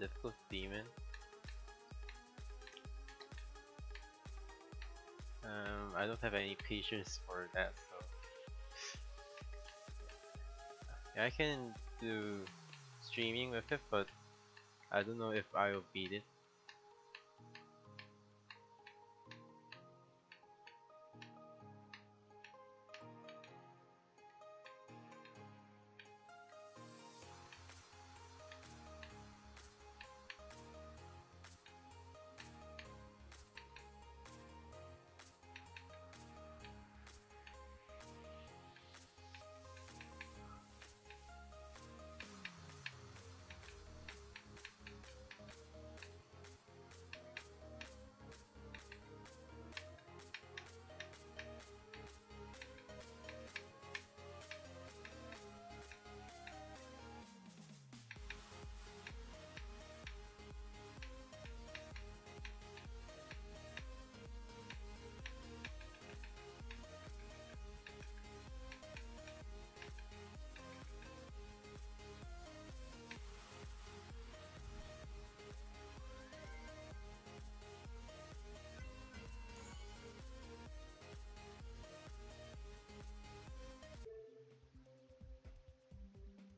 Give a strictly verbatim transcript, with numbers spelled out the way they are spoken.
difficult demon. Um, I don't have any patience for that, so yeah, I can do streaming with it, but I don't know if I will beat it.